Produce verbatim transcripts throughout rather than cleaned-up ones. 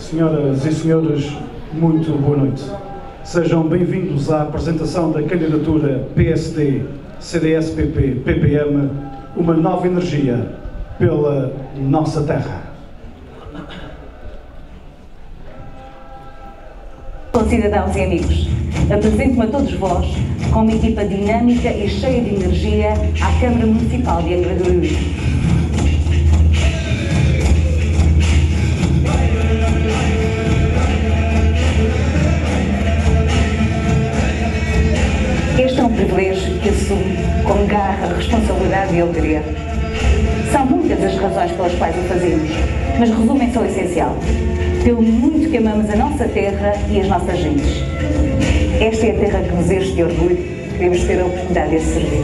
Senhoras e senhores, muito boa noite. Sejam bem-vindos à apresentação da candidatura P S D, C D S P P, P P M, uma nova energia pela nossa terra. Cidadãos e amigos, apresento-me a todos vós com uma equipa dinâmica e cheia de energia à Câmara Municipal de Angra do Heroísmo. Este é um privilégio que assumo com garra, responsabilidade e alegria. São muitas as razões pelas quais o fazemos, mas resumem-se ao essencial. Pelo muito que amamos a nossa terra e as nossas gentes. Esta é a terra que nos enche de orgulho, queremos ter a oportunidade de a servir.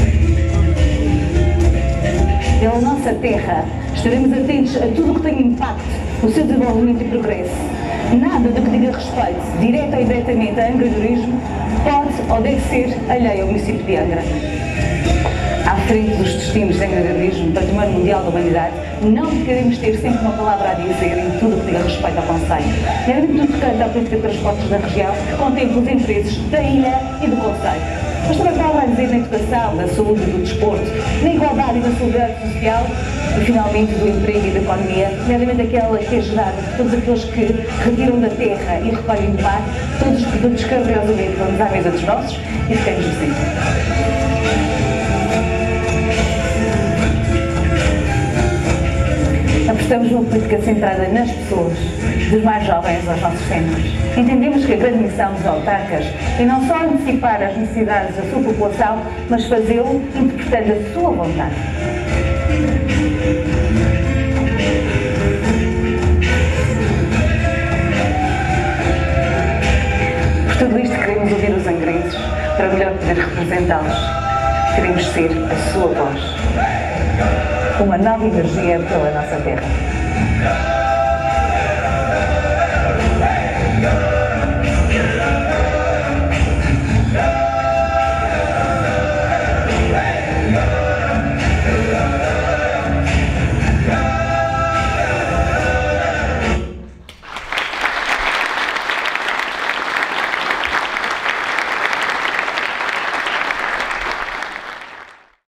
Pela nossa terra, estaremos atentos a tudo o que tenha impacto no seu desenvolvimento e progresso. Nada do que diga respeito, direto ou indiretamente, a Angra do Heroísmo, pode ou deve ser alheio ao município de Angra. À frente dos destinos de Angra do Heroísmo, Património Mundial da Humanidade, não queremos ter sempre uma palavra a dizer em tudo o que diga respeito ao Conselho. Nomeadamente tudo que canta à política de transportes da região, que contempla os interesses da ilha e do Conselho. Mas também palavra a dizer na educação, da saúde e do desporto, na igualdade e na solidariedade social e, finalmente, do emprego e da economia, nomeadamente aquela que é gerada por todos aqueles que retiram da terra e recolhem do mar todos os produtos que cabreosamente vamos à mesa dos nossos e ficamos no centro. Apostamos numa política centrada nas pessoas, dos mais jovens aos nossos centros. Entendemos que a grande missão dos autarcas é não só antecipar as necessidades da sua população, mas fazê-lo interpretando a sua vontade. Por tudo isto queremos ouvir os angrenses para melhor poder representá-los. Queremos ser a sua voz. Uma nova energia pela nossa terra.